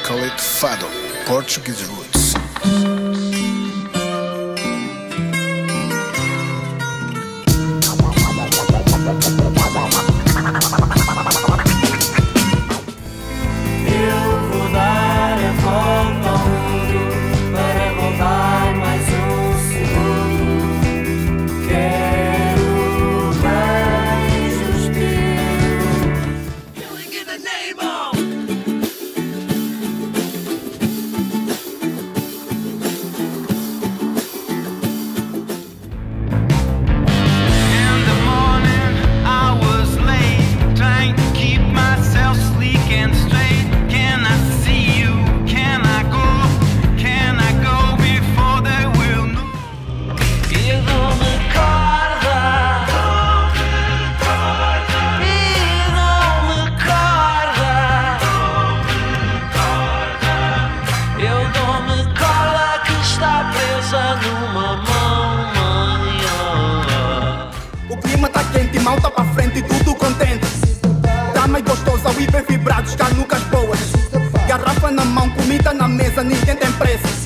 call it fado, Portuguese roots. Eu vou dar a volta ao mundo para roubar mais um segundo. Quero beijos teus. Killing in the name of. In the morning I was late, trying to keep myself sleek and straight. Can I see you? Can I go? Can I go before they will know? E não-me corda. E não-me corda. Eu dou-me corda que está presa numa mão maior. O clima tá quente, mal tá pra frente e tudo contente. Tá mais gostoso ao ir bem vibrados, cá nunca as boas. Garrafa na mão, comida na mesa, ninguém tem pressa.